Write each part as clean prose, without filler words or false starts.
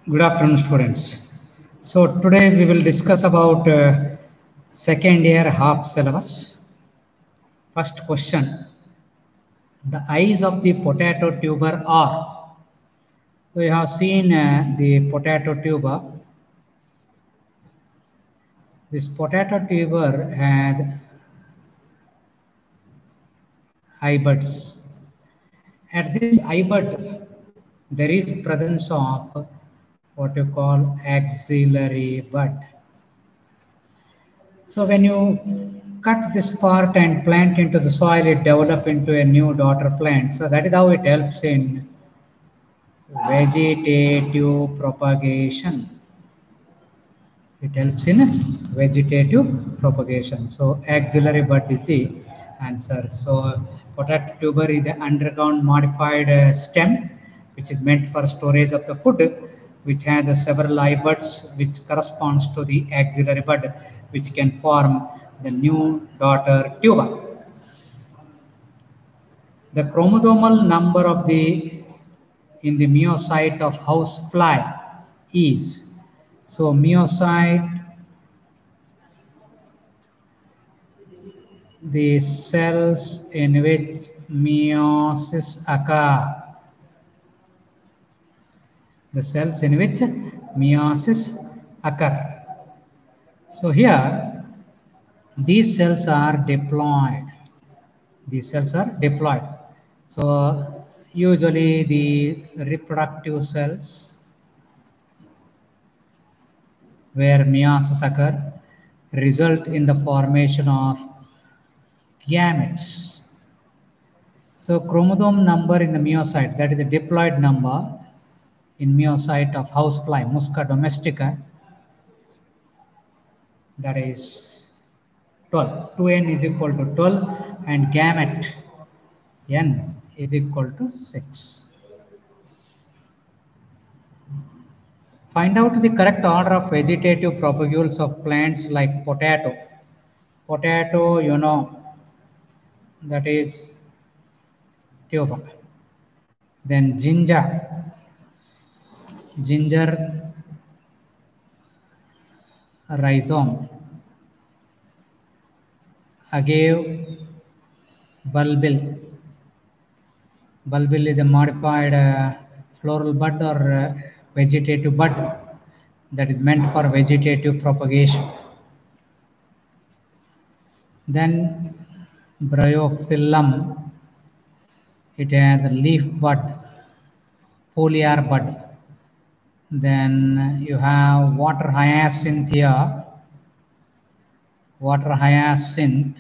Good afternoon, students. So today we will discuss about second year half syllabus. First question: the eyes of the potato tuber are. So you have seen the potato tuber. This potato tuber had eye buds. At this eye bud, there is presence of what you call axillary bud. So when you cut this part and plant into the soil, it develops into a new daughter plant. So that is how it helps in vegetative propagation. It helps in vegetative propagation. So axillary bud is the answer. So potato tuber is an underground modified stem which is meant for storage of the food, which has several eye buds which corresponds to the axillary bud which can form the new daughter tuber. The chromosomal number of the in the meiocyte of housefly is, so meiocyte, the cells in which meiosis occur. The cells in which meiosis occur. So here, these cells are diploid. These cells are diploid. So usually the reproductive cells where meiosis occur result in the formation of gametes. So chromosome number in the meiocyte, that is the diploid number in meiocyte of housefly Musca domestica, that is 12. 2n is equal to 12 and gamete n is equal to 6. Find out the correct order of vegetative propagules of plants like potato. Potato, you know, that is tuber. Then ginger, rhizome, agave, bulbil. Bulbil is a modified floral bud or vegetative bud that is meant for vegetative propagation. Then bryophyllum, it has a leaf bud, foliar bud. Then you have water hyacinth here. Water hyacinth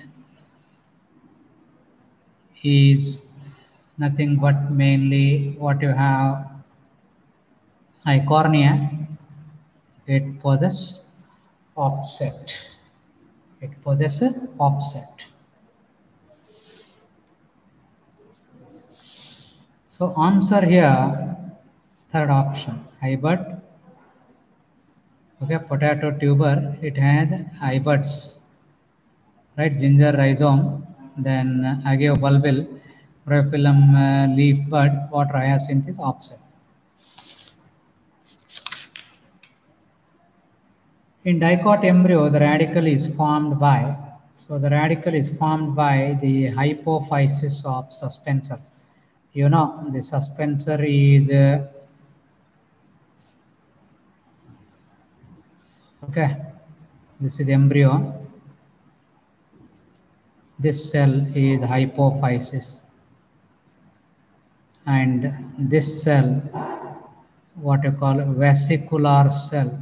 is nothing but mainly what you have Eichhornia. It possesses offset. It possesses offset. So answer here, third option, eye bud. Okay, potato tuber, it has eye buds, right? Ginger rhizome, then agave bulbil, bryophyllum leaf bud, water hyacinth is offset. In dicot embryo, the radicle is formed by, so the radicle is formed by the hypophysis of suspensor. You know, the suspensor is okay, this is embryo. This cell is hypophysis, and this cell, what you call vesicular cell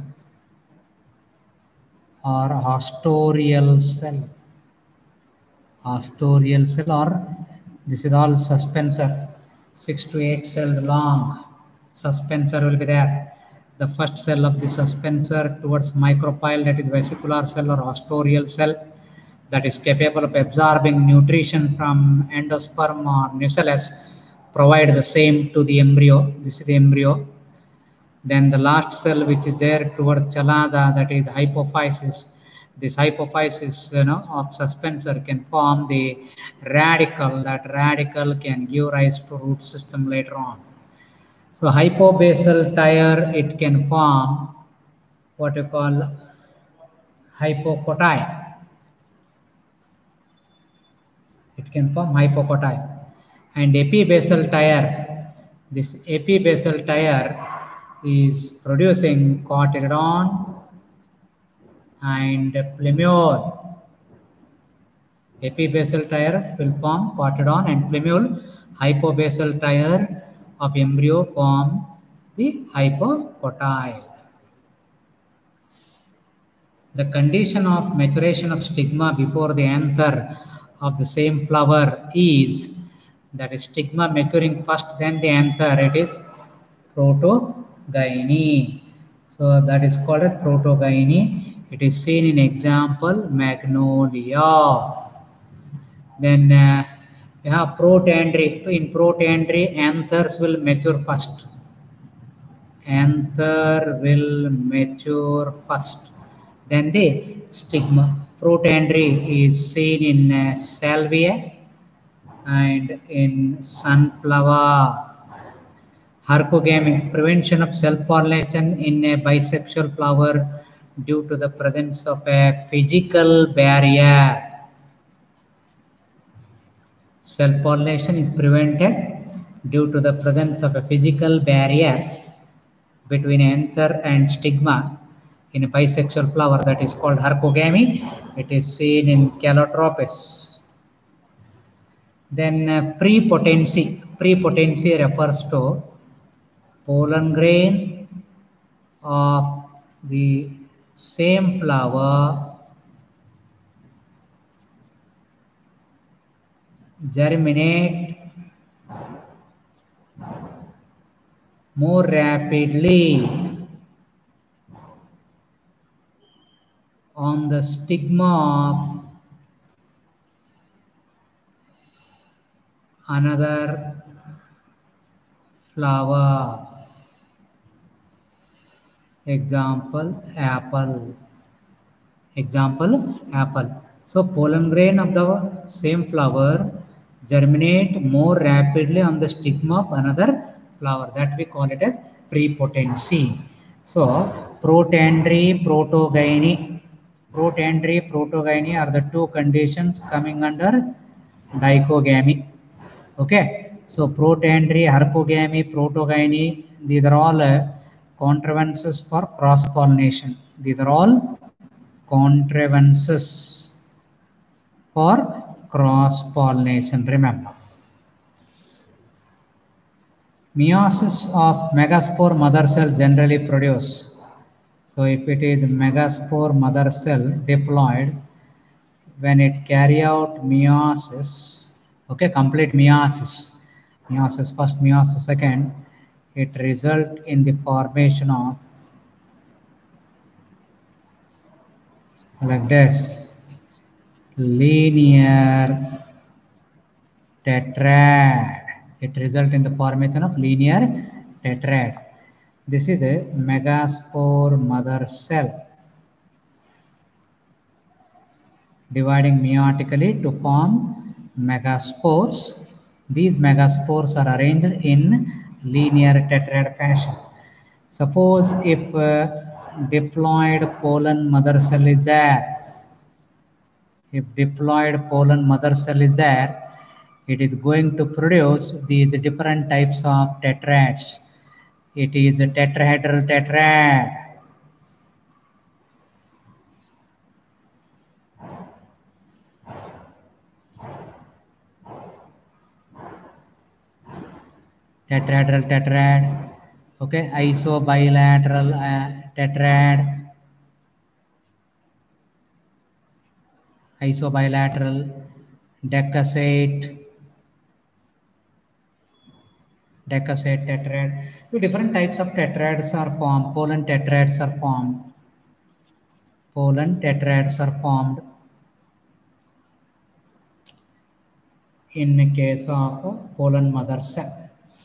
or astorial cell. Astorial cell, or this is all suspensor, 6 to 8 cells long suspensor will be there. The first cell of the suspensor towards micropyle, that is vesicular cell or astorial cell, that is capable of absorbing nutrition from endosperm or nucellus, provide the same to the embryo. This is the embryo. Then the last cell which is there towards chalada, that is hypophysis. This hypophysis, of suspensor can form the radicle. That radicle can give rise to root system later on. So hypobasal tire, it can form what you call hypocoti. It can form hypocoti. And epibasal tire, this epibasal tire is producing cotyledon and plumule. Epibasal tire will form cotyledon and plumule. Hypobasal tire of embryo form the hypocoti. The condition of maturation of stigma before the anther of the same flower is that is stigma maturing first, then the anther. It is protogyny. So that is called as protogyny. It is seen in example magnolia. Then you have protandry. So in protandry, anthers will mature first. Anther will mature first. Then the stigma. Protandry is seen in salvia and in sunflower. Hercogamy, prevention of self-pollination in a bisexual flower due to the presence of a physical barrier. Self-pollination is prevented due to the presence of a physical barrier between anther and stigma in a bisexual flower, that is called hercogamy. It is seen in Calotropis. Then prepotency. Prepotency refers to pollen grain of the same flower germinate more rapidly on the stigma of another flower. Example, apple. Example, apple. So pollen grain of the same flower germinate more rapidly on the stigma of another flower. That we call it as prepotency. So protandry, protogyny. Protandry, protogyny are the two conditions coming under dichogamy. Okay. So protandry, hercogamy, protogyny, these are all contrivances for cross-pollination. These are all contrivances for cross-pollination. Remember, meiosis of megaspore mother cell generally produce. So if it is megaspore mother cell diploid, when it carry out meiosis, okay, complete meiosis, meiosis first, meiosis second, it result in the formation of like this linear tetrad. It results in the formation of linear tetrad. This is a megaspore mother cell dividing meiotically to form megaspores. These megaspores are arranged in linear tetrad fashion. Suppose if diploid pollen mother cell is there, if diploid pollen mother cell is there, it is going to produce these different types of tetrads. It is a tetrahedral tetrad. Tetrahedral tetrad. Okay, isobilateral tetrad. Isobilateral, decussate, decussate tetrad. So different types of tetrads are formed. Pollen tetrads are formed. Pollen tetrads are formed in the case of pollen mother cell.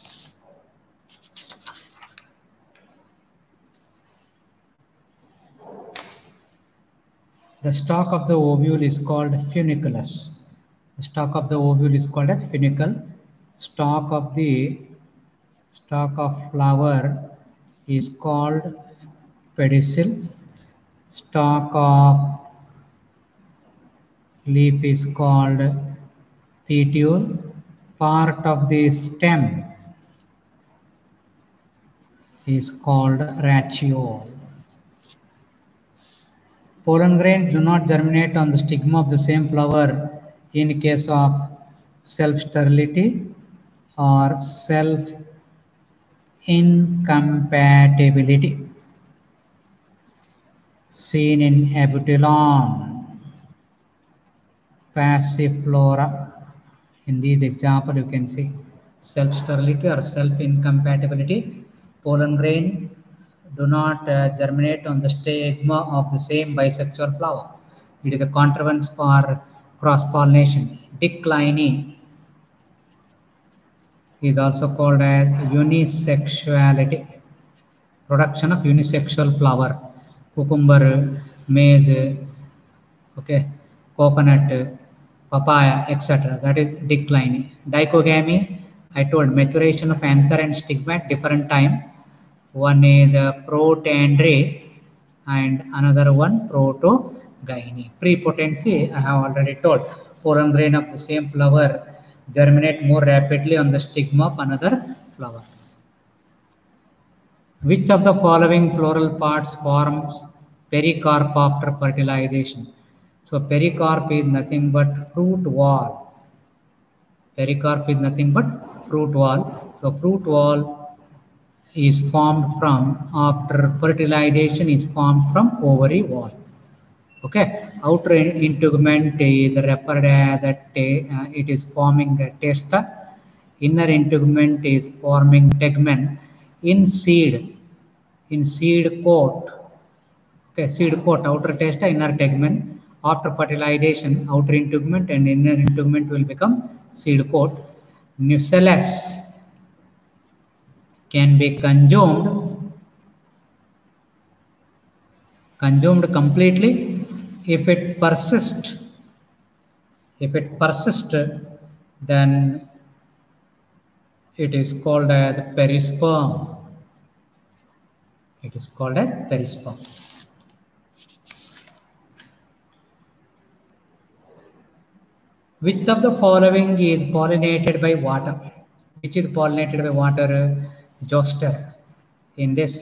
The stalk of the ovule is called funiculus. The stalk of the ovule is called as funicle. Stalk of the Stalk of flower is called pedicel. Stalk of leaf is called petiole. Part of the stem is called rachio. Pollen grains do not germinate on the stigma of the same flower in case of self-sterility or self-incompatibility seen in Abutilon passiflora. In these example, you can see self-sterility or self-incompatibility. Pollen grain do not germinate on the stigma of the same bisexual flower. It is a contrivance for cross-pollination. Declining is also called as unisexuality. Production of unisexual flower. Cucumber, maize, okay, coconut, papaya, etc. That is declining. Dichogamy, I told maturation of anther and stigma at different time. One is protandry and another one protogyny. Prepotency, I have already told. Pollen grain of the same flower germinate more rapidly on the stigma of another flower. Which of the following floral parts forms pericarp after fertilization? So pericarp is nothing but fruit wall. Pericarp is nothing but fruit wall. So fruit wall is formed from, after fertilization is formed from ovary wall. Okay, outer integument is referred as that it is forming a testa. Inner integument is forming tegmen. In seed coat. Okay, seed coat, outer testa, inner tegmen. After fertilization, outer integument and inner integument will become seed coat. Nucellus can be consumed completely if it persists. Then it is called as perisperm. It is called as perisperm. Which of the following is pollinated by water? Which is pollinated by water? Zoster. In this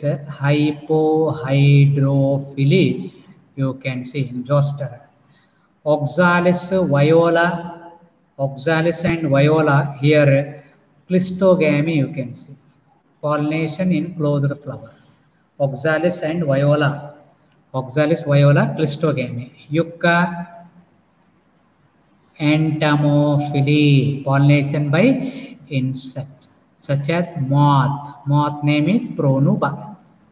hypohydrophily, you can see in zoster. Oxalis and viola, here clistogamy you can see. Pollination in closed flower. Oxalis and viola. Oxalis, viola, clistogamy. Yucca, entomophily, pollination by insect such as moth. Moth name is Pronuba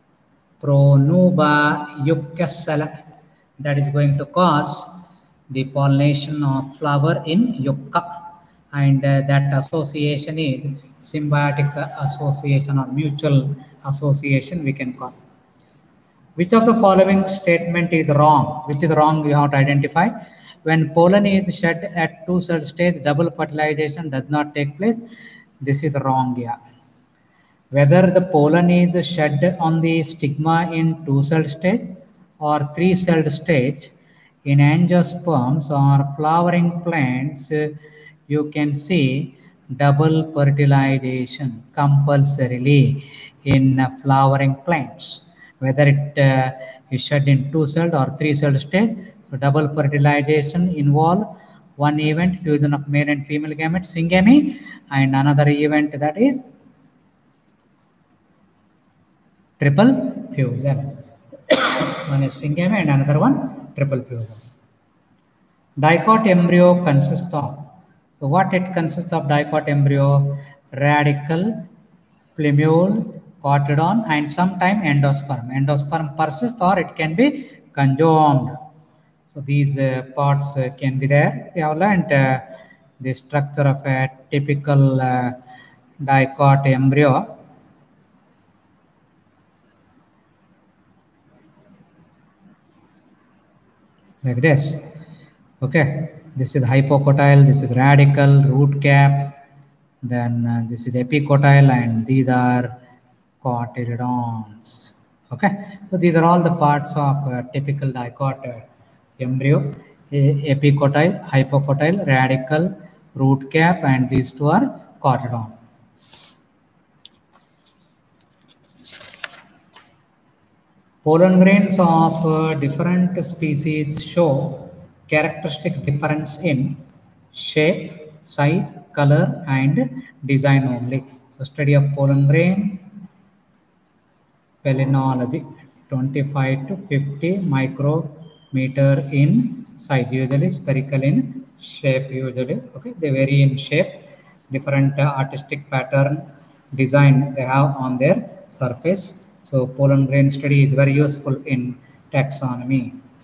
yuccasella. That is going to cause the pollination of flower in yucca, and that association is symbiotic association or mutual association we can call. Which of the following statement is wrong? Which is wrong you have to identify. When pollen is shed at two-cell stage, double fertilization does not take place. This is wrong. Yeah. Whether the pollen is shed on the stigma in two-celled stage or three-celled stage, in angiosperms or flowering plants, you can see double fertilization compulsorily in flowering plants. Whether it is shed in two-celled or three-celled stage, so double fertilization involve one event, fusion of male and female gametes, syngamy, and another event, that is triple fusion. One is syngamy and another one triple fusion. Dicot embryo consists of. So what it consists of? Dicot embryo, radicle, plumule, cotyledon, and sometime endosperm. Endosperm persists or it can be conjoined. So these parts can be there. We have learned the structure of a typical dicot embryo. Like this. Okay, this is hypocotyle, this is radicle, root cap, Then this is epicotyl, and these are cotyledons. Okay, so these are all the parts of typical dicot embryo: epicotyl, hypocotyl, radicle, root cap, and these two are cotyledon. Pollen grains of different species show characteristic difference in shape, size, color, and design only. So study of pollen grain, palynology, 25 to 50 micrometer in size, usually spherical in shape, usually. Okay, they vary in shape, different artistic pattern design they have on their surface. So pollen grain study is very useful in taxonomy.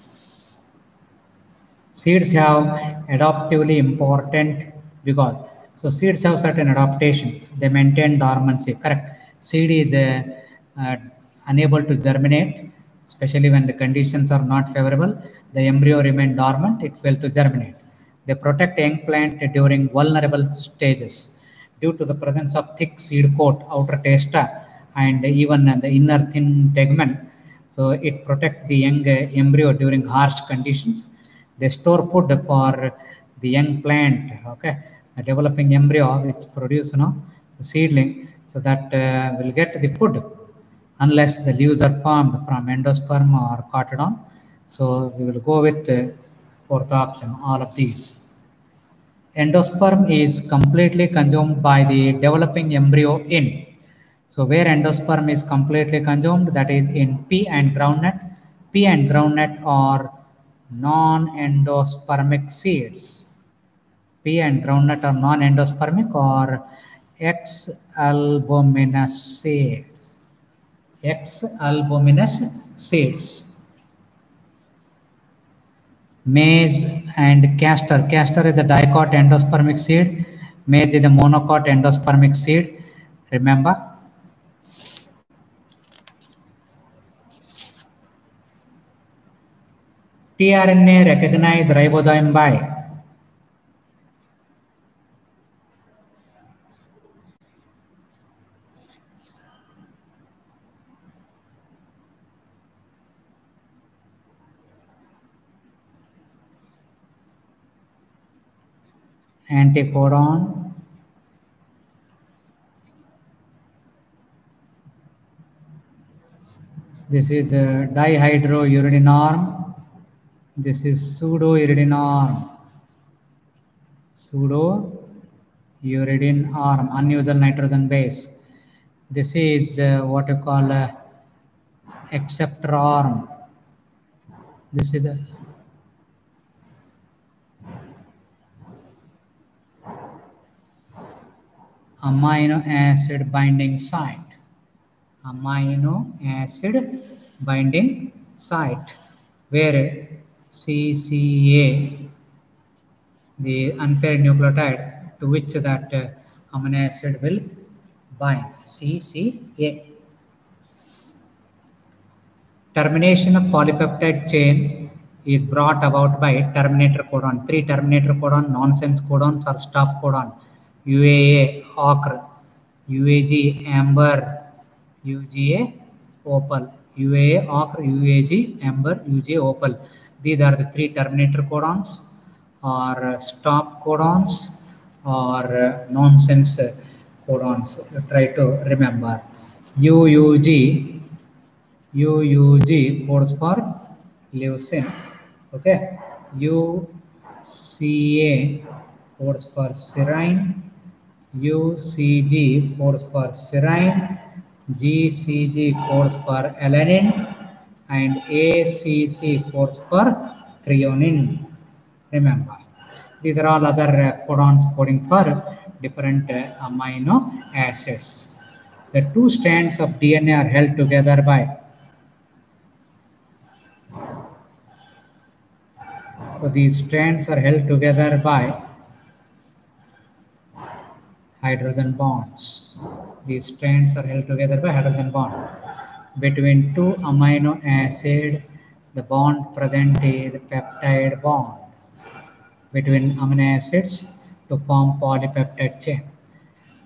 Seeds have adaptively important because seeds have certain adaptation. They maintain dormancy. Correct. Seed is uh, unable to germinate, especially when the conditions are not favorable. The embryo remain dormant. It fails to germinate. They protect young plant during vulnerable stages due to the presence of thick seed coat, outer testa, and even the inner thin tegment. So it protects the young embryo during harsh conditions. They store food for the young plant. Okay, the developing embryo which produce the seedling, so that will get the food unless the leaves are formed from endosperm or cotyledon. So we will go with fourth option, all of these. Endosperm is completely consumed by the developing embryo in. So where endosperm is completely consumed, that is in pea and groundnut. Pea and groundnut are non-endospermic seeds. Pea and groundnut are non-endospermic or X-albuminous seeds. X-albuminous seeds. Maize and castor. Castor is a dicot endospermic seed. Maize is a monocot endospermic seed. Remember. tRNA recognize ribosome by anticodon, this is the dihydrouridinorm, this is pseudouridinorm, pseudouridinorm, unusual nitrogen base. This is what you call acceptor arm. This is the amino acid binding site. Amino acid binding site, where CCA, the unpaired nucleotide to which that amino acid will bind, CCA. Termination of polypeptide chain is brought about by terminator codon. 3 terminator codon, nonsense codons or stop codon. UAA, ochre, UAG, amber, UGA, opal. UAA, ochre, UAG, amber, UGA, opal. These are the 3 terminator codons or stop codons or nonsense codons. Try to remember. UUG codes for leucine. Okay. UCA codes for serine. UCG codes for serine. GCG codes for alanine. And ACC codes for threonine. Remember, these are all other codons coding for different amino acids. The 2 strands of DNA are held together by. So these strands are held together by hydrogen bonds. These strands are held together by hydrogen bond. Between 2 amino acid, the bond present is peptide bond between amino acids to form polypeptide chain.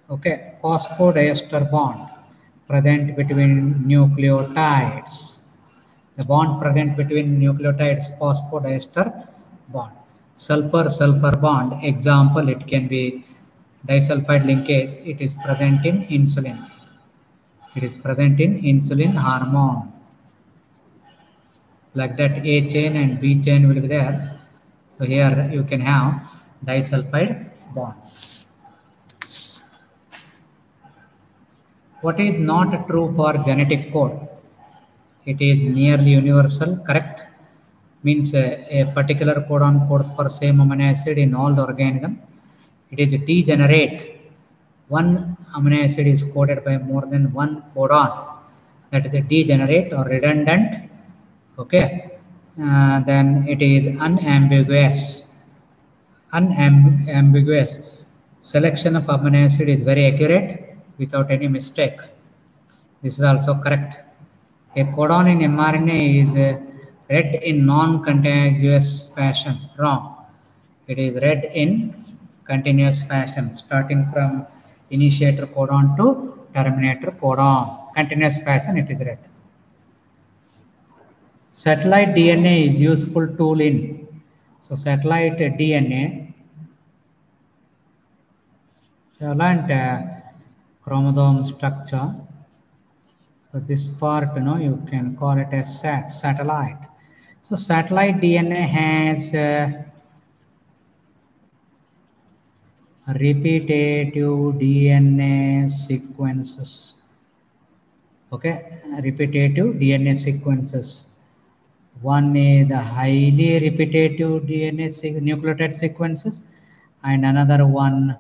Okay, phosphodiester bond present between nucleotides. The bond present between nucleotides, phosphodiester bond. Sulfur-sulfur bond, example, it can be disulfide linkage. It is present in insulin. It is present in insulin hormone. Like that, A chain and B chain will be there. So here you can have disulfide bond. What is not true for genetic code? It is nearly universal, correct? Means a particular codon codes for same amino acid in all the organism. It is degenerate. One amino acid is coded by more than one codon. That is a degenerate or redundant. Okay. Then it is unambiguous. Unambiguous. Selection of amino acid is very accurate without any mistake. This is also correct. A codon in mRNA is read in non-contiguous fashion. Wrong. It is read in continuous fashion, starting from initiator codon to terminator codon. Continuous fashion it is read. Satellite DNA is useful tool in. So satellite DNA, chromosome structure. So this part, you can call it as satellite. So satellite DNA has repetitive DNA sequences. Okay, repetitive DNA sequences. One is the highly repetitive DNA nucleotide sequences, and another one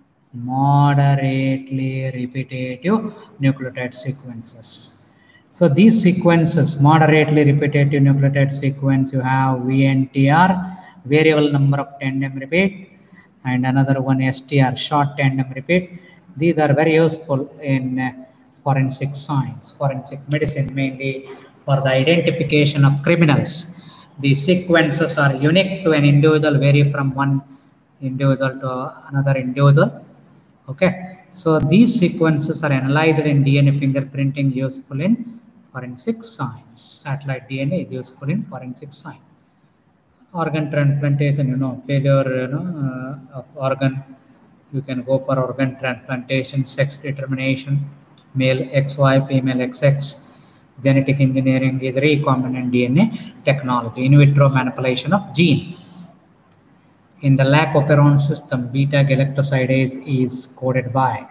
moderately repetitive nucleotide sequences. So these sequences, moderately repetitive nucleotide sequence, you have VNTR, variable number of tandem repeat, and another one STR, short tandem repeat. These are very useful in forensic science, forensic medicine, mainly for the identification of criminals. These sequences are unique to an individual, vary from one individual to another individual. Okay, so these sequences are analyzed in DNA fingerprinting, useful in forensic science. Satellite DNA is useful in forensic science. Organ transplantation, failure, of organ, you can go for organ transplantation. Sex determination, male XY, female XX. Genetic engineering is recombinant DNA technology. In vitro manipulation of gene. In the lac operon system, beta-galactosidase is coded by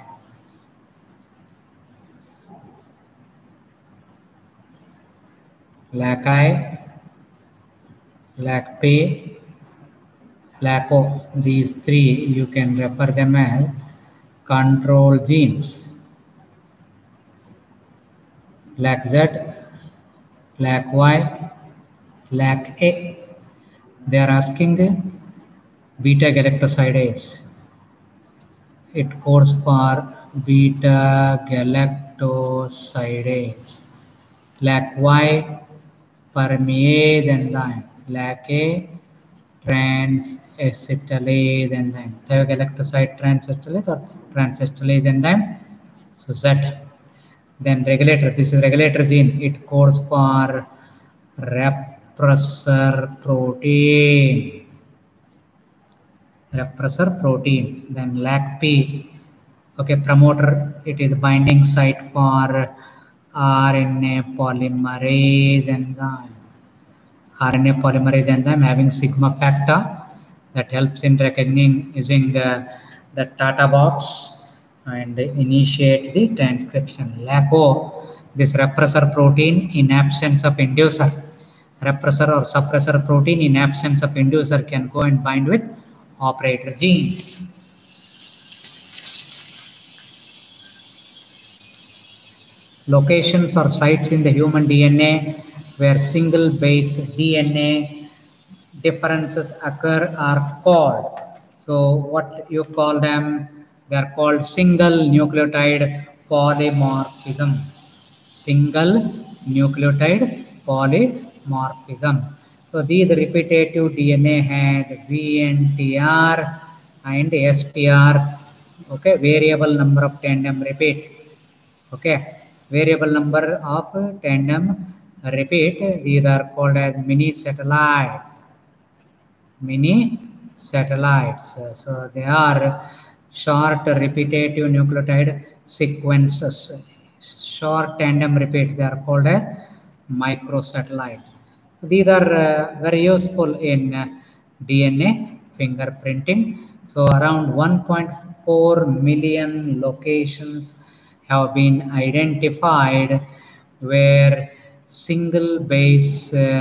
LAC-I, LAC-P, LAC-O. These three, you can refer them as control genes. LAC-Z, LAC-Y, LAC-A. They are asking beta-galactosidase. It codes for beta-galactosidase. LAC-Y, permease enzyme. LAC-A, transacetylase enzyme. Thiogalactoside transacetylase or transacetylase enzyme. So Z. Then regulator. This is regulator gene. It codes for repressor protein. Repressor protein. Then LAC-P. Okay, promoter. It is binding site for RNA polymerase enzyme. RNA polymerase enzyme having sigma factor that helps in recognizing the Tata box and initiate the transcription. LAC-O, this repressor protein in absence of inducer. Repressor or suppressor protein in absence of inducer can go and bind with operator gene. Locations or sites in the human DNA where single base DNA differences occur are called. So what you call them? They are called single nucleotide polymorphism. Single nucleotide polymorphism. So these repetitive DNA had VNTR and STR Okay, variable number of tandem repeat. Okay, variable number of tandem repeat, these are called as mini satellites. Mini satellites, so they are short repetitive nucleotide sequences, short tandem repeat, they are called as microsatellite. These are very useful in DNA fingerprinting. So around 1.4 million locations have been identified where single base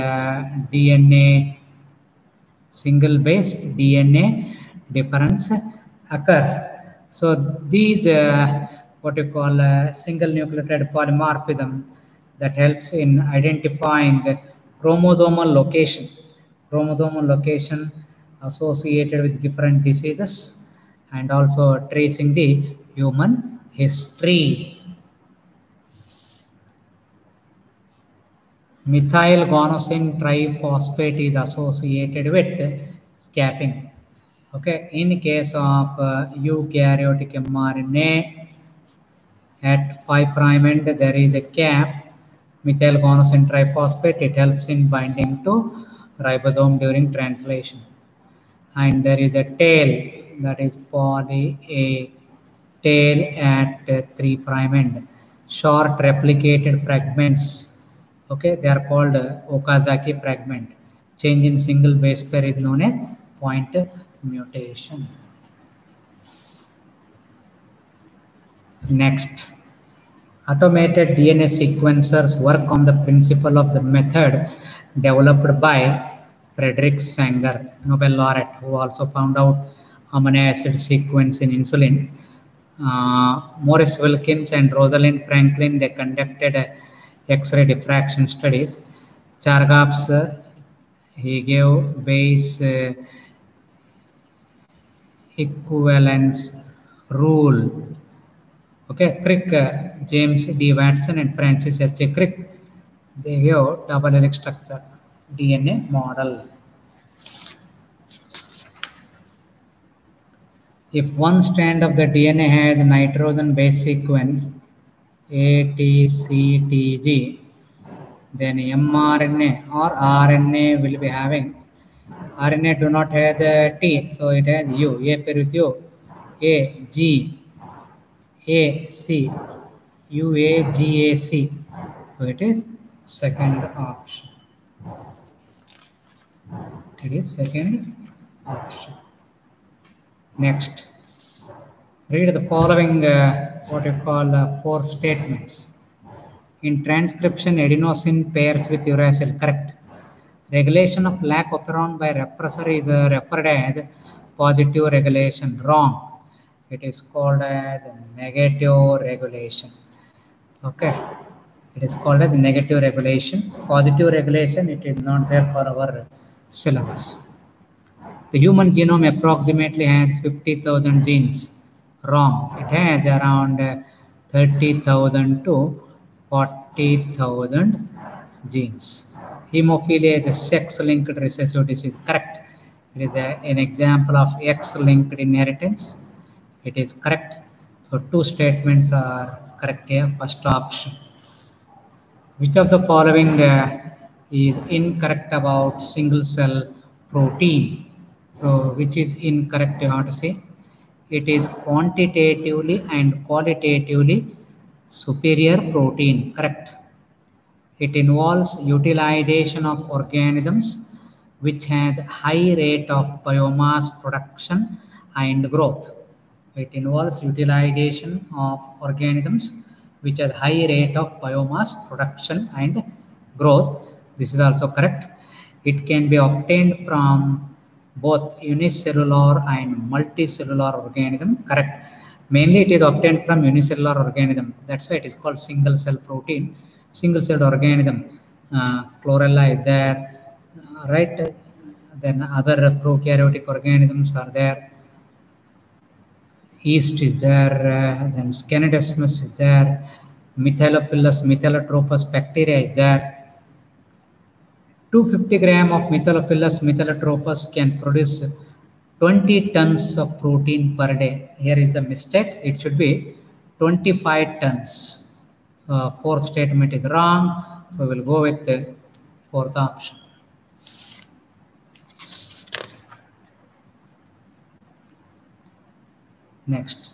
DNA difference occur. So these what you call single nucleotide polymorphism that helps in identifying chromosomal location associated with different diseases, and also tracing the human history. Methyl guanosine triphosphate is associated with capping. Okay, in case of eukaryotic mRNA, at 5' end there is a cap, methyl guanosine triphosphate. It helps in binding to ribosome during translation. And there is a tail, that is poly a tail at 3' end. Short replicated fragments. Okay, they are called Okazaki fragment. Change in single base pair is known as point mutation. Next, automated DNA sequencers work on the principle of the method developed by Frederick Sanger, Nobel laureate, who also found out amino acid sequence in insulin. Maurice Wilkins and Rosalind Franklin, they conducted X-ray diffraction studies. Chargaff's he gave base equivalence rule. Okay, Crick, James D. Watson and Francis H. Crick, they gave double helix structure DNA model. If one strand of the DNA has nitrogen base sequence ATCTG, then mRNA or RNA will be having, RNA do not have the T, so it has U, A pair with U, A, G, A, C, UAGAC, so it is second option. It is second option. Next, read the following what you call 4 statements. In transcription, adenosine pairs with uracil, correct. Regulation of lac operon by repressor is referred as positive regulation, wrong. It is called as negative regulation. Okay, it is called as negative regulation. Positive regulation, it is not there for our syllabus. The human genome approximately has 50,000 genes, wrong. It has around 30,000 to 40,000 genes. Hemophilia is a sex-linked recessive disease, correct. It is an example of X-linked inheritance. It is correct. So 2 statements are correct here, first option. Which of the following is incorrect about single cell protein? So which is incorrect, you have to say. It is quantitatively and qualitatively superior protein, correct. It involves utilization of organisms which have high rate of biomass production and growth. It involves utilization of organisms which have high rate of biomass production and growth. This is also correct. It can be obtained from both unicellular and multicellular organism, correct. Mainly it is obtained from unicellular organism. That's why it is called single cell protein. Single celled organism, chlorella is there, right. Then other prokaryotic organisms are there. Yeast is there, then Scannidesmus is there, Methylophilus, Methyllotropous bacteria is there. 250 grams of Methylophilus, Methyllotropous can produce 20 tons of protein per day. Here is the mistake. It should be 25 tons. So fourth statement is wrong. So we'll go with the fourth option. Next.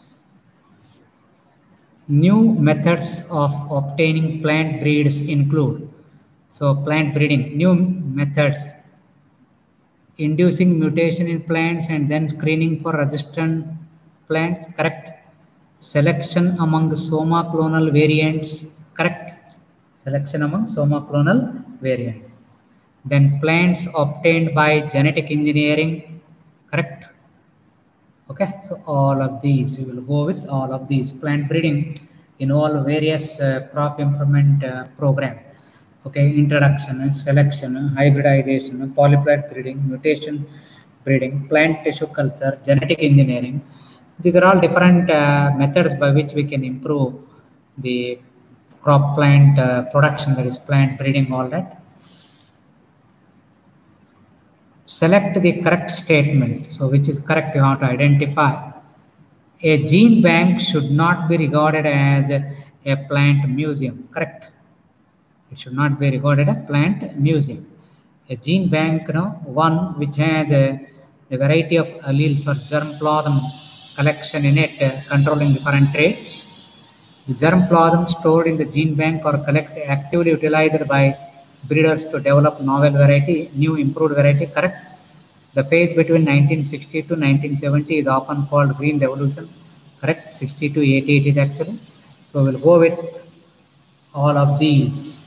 New methods of obtaining plant breeds include. So plant breeding, new methods, inducing mutation in plants and then screening for resistant plants, correct. Selection among soma clonal variants, correct. Selection among soma clonal variants. Then plants obtained by genetic engineering, correct. Okay, so all of these, we will go with all of these. Plant breeding involve various crop improvement program. Okay, introduction, selection, hybridization, polyploid breeding, mutation breeding, plant tissue culture, genetic engineering. These are all different methods by which we can improve the crop plant production, that is plant breeding, all that. Select the correct statement. So which is correct, you have to identify. A gene bank should not be regarded as a plant museum, correct. It should not be regarded as plant museum. A gene bank, one which has a variety of alleles or germ plasm collection in it, controlling different traits. The germ plasm stored in the gene bank or collected actively utilized by breeders to develop novel variety, new improved variety, correct. The phase between 1960 to 1970 is often called Green Revolution, correct. 60 to 80 it is actually. So we'll go with all of these.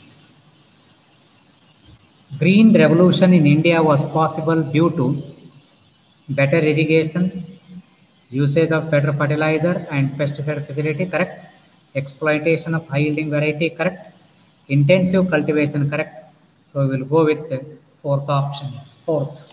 Green revolution in India was possible due to better irrigation, usage of better fertilizer and pesticide facility, correct. Exploitation of high yielding variety, correct. Intensive cultivation, correct. So we will go with the fourth option. Fourth.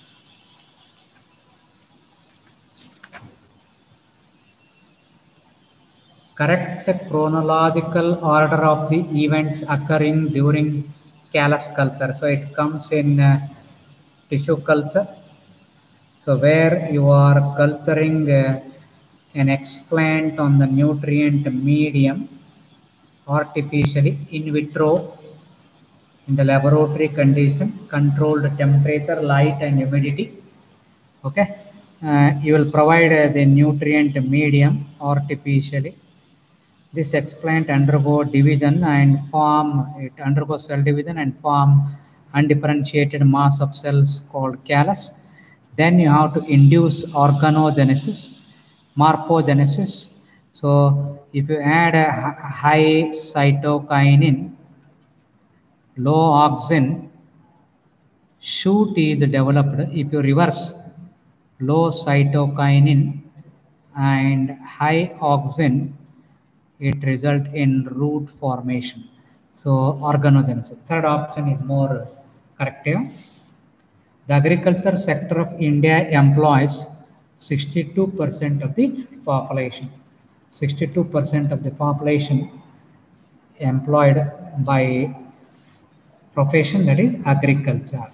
Correct chronological order of the events occurring during callus culture. So it comes in tissue culture. So where you are culturing an explant on the nutrient medium artificially in vitro in the laboratory condition, controlled temperature, light and humidity. Okay, you will provide the nutrient medium artificially. This explant undergo division and form, it undergoes cell division and form undifferentiated mass of cells called callus. Then you have to induce organogenesis, morphogenesis. So if you add a high cytokinin, low auxin, shoot is developed. If you reverse low cytokinin and high auxin, it results in root formation. So organogenesis. Third option is more corrective. The agriculture sector of India employs 62% of the population. 62% of the population employed by profession, that is agriculture.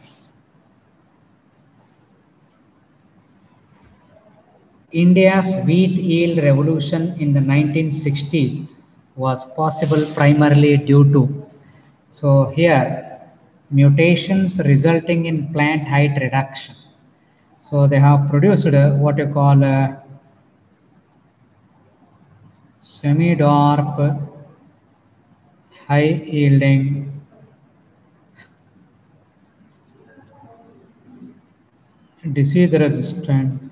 India's wheat yield revolution in the 1960s was possible primarily due to, so here, mutations resulting in plant height reduction. So they have produced what you call semi-dwarf, high yielding disease resistant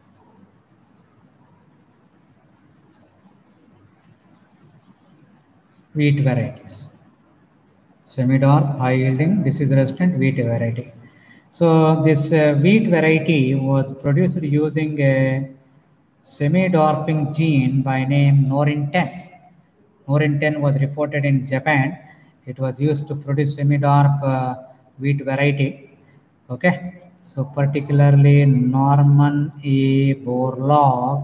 wheat varieties. Semi-dwarf, high yielding, disease resistant wheat variety. So this wheat variety was produced using a semi-dwarfing gene by name Norin-10. Norin-10 was reported in Japan. It was used to produce semi-dwarf wheat variety. Okay, so particularly Norman E. Borlaug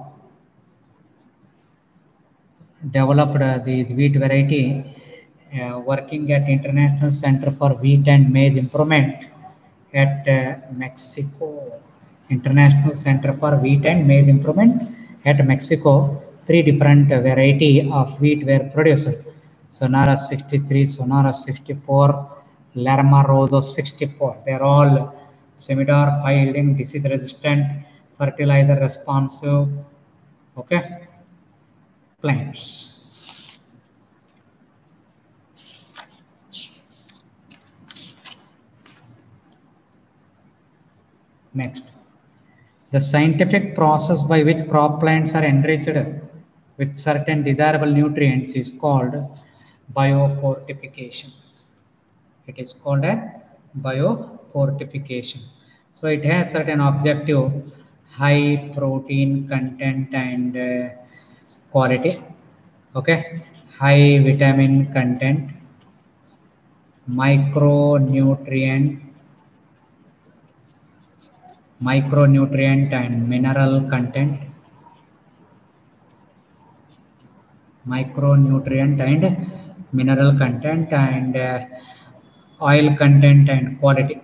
developed this wheat variety working at International Center for Wheat and Maize Improvement at Mexico. International Center for Wheat and Maize Improvement at Mexico. 3 different variety of wheat were produced. Sonora 63, Sonora 64, Lerma Rosso 64. They are all semi-dark, high yielding, disease resistant, fertilizer responsive, okay, plants. Next, the scientific process by which crop plants are enriched with certain desirable nutrients is called biofortification. It is called a biofortification. So it has certain objective: high protein content and quality, okay, high vitamin content, micronutrient and mineral content, and oil content and quality.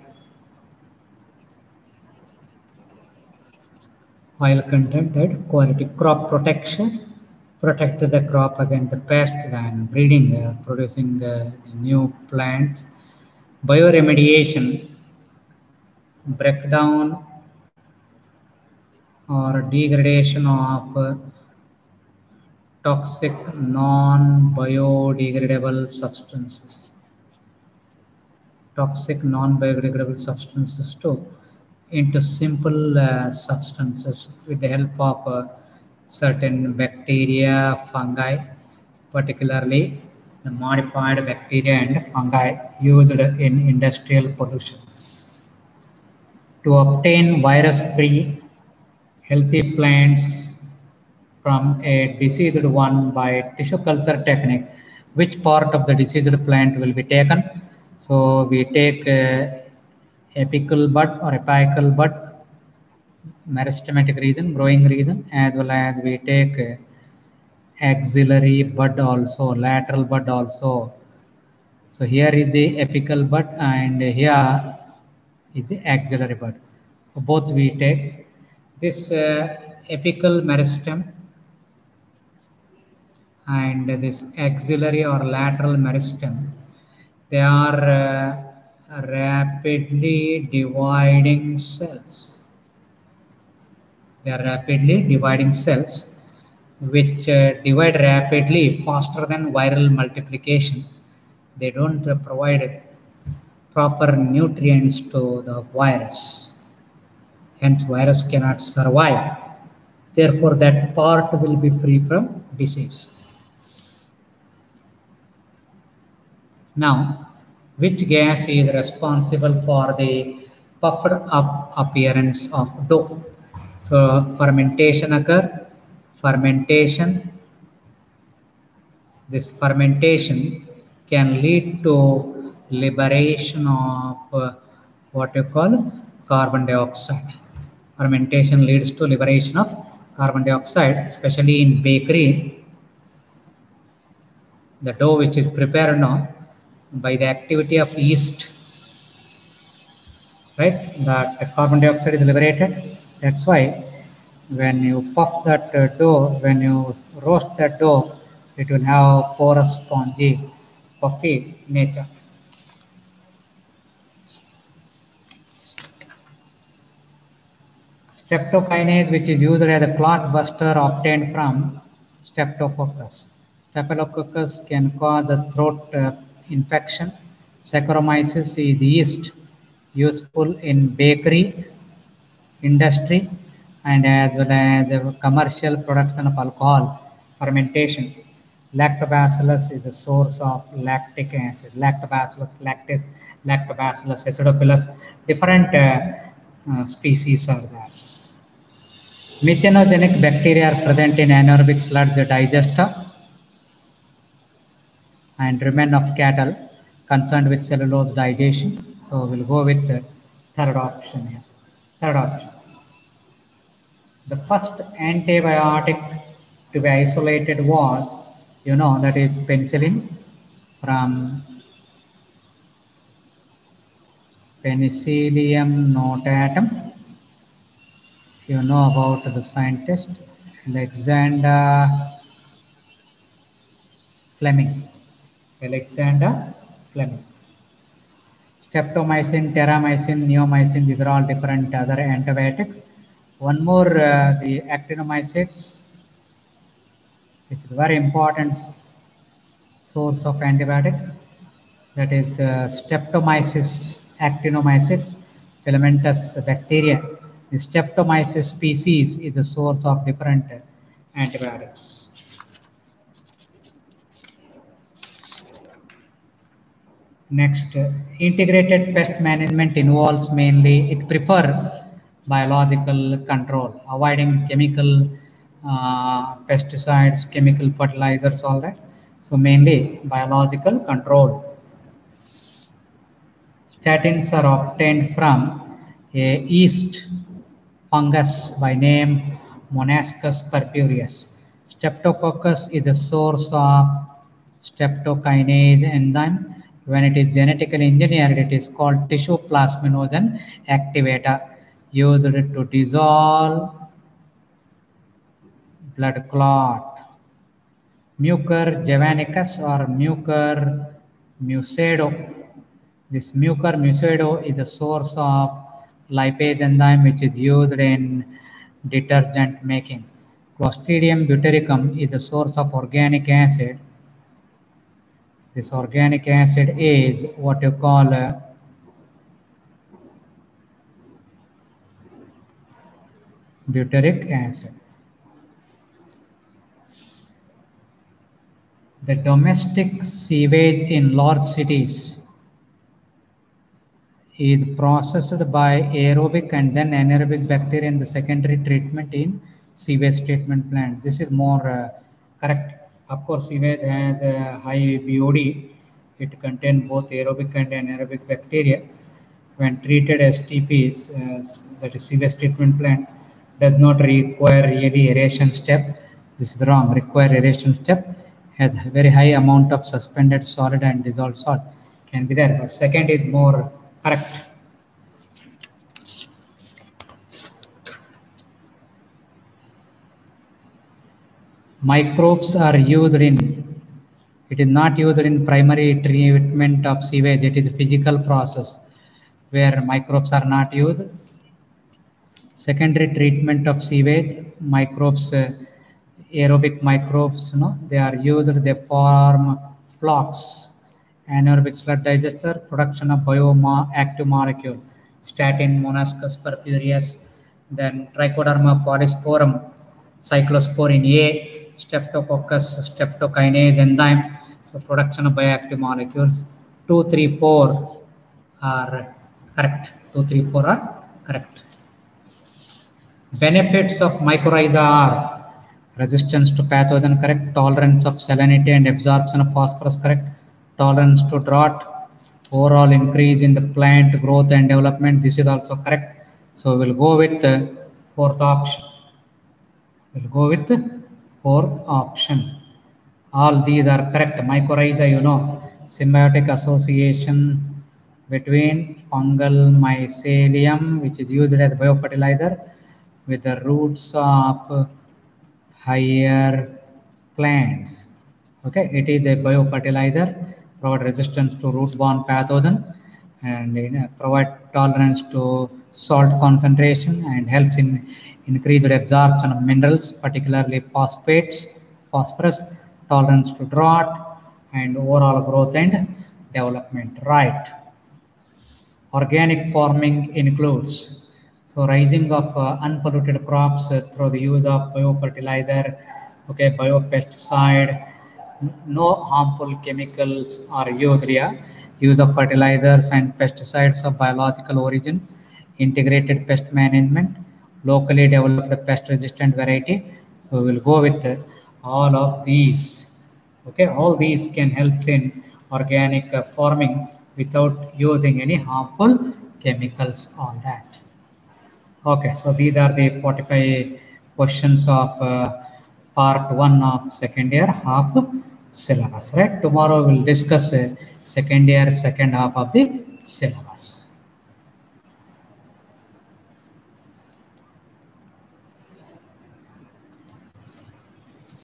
Oil content and quality. Crop protection: protect the crop against the pests and breeding, producing new plants. Bioremediation: breakdown or degradation of toxic non-biodegradable substances into simple substances with the help of certain bacteria, fungi, particularly the modified bacteria and fungi used in industrial pollution. To obtain virus-free, healthy plants from a diseased one by tissue culture technique, which part of the diseased plant will be taken? So we take apical bud or apical bud, meristematic region, growing region, as well as we take axillary bud also, lateral bud also. So here is the apical bud and here is the axillary bud. So both we take. This apical meristem and this axillary or lateral meristem, they are rapidly dividing cells. They are rapidly dividing cells which divide rapidly, faster than viral multiplication. They don't provide proper nutrients to the virus. Hence, virus cannot survive. Therefore, that part will be free from disease. Now, which gas is responsible for the puffed up appearance of dough? So fermentation occur. This fermentation can lead to liberation of what you call carbon dioxide. Fermentation leads to liberation of carbon dioxide, especially in bakery. The dough which is prepared now by the activity of yeast, right, that carbon dioxide is liberated. That's why when you puff that dough, when you roast that dough, it will have porous, spongy, puffy nature. Streptokinase, which is used as a clot buster, obtained from Streptococcus. Staphylococcus can cause a throat infection. Saccharomyces is yeast useful in bakery industry and as well as commercial production of alcohol fermentation. Lactobacillus is the source of lactic acid. Lactobacillus, lactis, Lactobacillus acidophilus, different species are there. Methanogenic bacteria are present in anaerobic sludge digester and rumen of cattle concerned with cellulose digestion. So we'll go with the third option here. Third option. The first antibiotic to be isolated was, that is penicillin from Penicillium notatum. You know about the scientist Alexander Fleming. Alexander Fleming. Streptomycin, terramycin, neomycin, these are all different other antibiotics. One more, the actinomycetes, which is a very important source of antibiotic, that is Streptomyces actinomycetes, filamentous bacteria. The Streptomyces species is the source of different antibiotics. Next, integrated pest management involves mainly, it prefer biological control, avoiding chemical pesticides, chemical fertilizers, all that. So mainly biological control. Statins are obtained from a yeast fungus by name Monascus purpureus. Streptococcus is a source of streptokinase enzyme. When it is genetically engineered, it is called tissue plasminogen activator, used to dissolve blood clot. Mucor javanicus or Mucor mucedo. This Mucor mucedo is the source of lipase enzyme which is used in detergent making. Clostridium butyricum is the source of organic acid. This organic acid is what you call butyric acid. The domestic sewage in large cities is processed by aerobic and then anaerobic bacteria in the secondary treatment in sewage treatment plant. This is more correct. Of course, sewage has a high BOD. It contains both aerobic and anaerobic bacteria. When treated as TPs, that is sewage treatment plant, does not require really aeration step. This is wrong. Require aeration step, has a very high amount of suspended solid and dissolved salt can be there. But second is more correct. Microbes are used in, it is not used in primary treatment of sewage. It is a physical process where microbes are not used. Secondary treatment of sewage, microbes, aerobic microbes, they are used, they form flocks. Anaerobic sludge digester, production of bioactive molecule, statin, Monascus purpureus, then Trichoderma polysporum, cyclosporin A, Streptococcus, streptokinase enzyme, so production of bioactive molecules. 2, 3, 4 are correct. 2, 3, 4 are correct. Benefits of mycorrhiza are resistance to pathogen, correct, tolerance of salinity and absorption of phosphorus, correct, tolerance to drought, overall increase in the plant growth and development, this is also correct. So we'll go with the fourth option. We'll go with the fourth option. All these are correct. Mycorrhiza, symbiotic association between fungal mycelium, which is used as biofertilizer, with the roots of higher plants. Okay, it is a biofertilizer, provide resistance to root-borne pathogen, and provide tolerance to salt concentration, and helps in increased absorption of minerals, particularly phosphates, phosphorus, tolerance to drought, and overall growth and development. Right. Organic farming includes, so rising of unpolluted crops through the use of biofertilizer, okay, biopesticide, no harmful chemicals are used here. Use of fertilizers and pesticides of biological origin, integrated pest management, locally developed pest resistant variety. So we will go with all of these. Okay, all these can help in organic farming without using any harmful chemicals on that. Okay, so these are the 45 questions of part 1 of second year half syllabus, right? Tomorrow we'll discuss second year second half of the syllabus.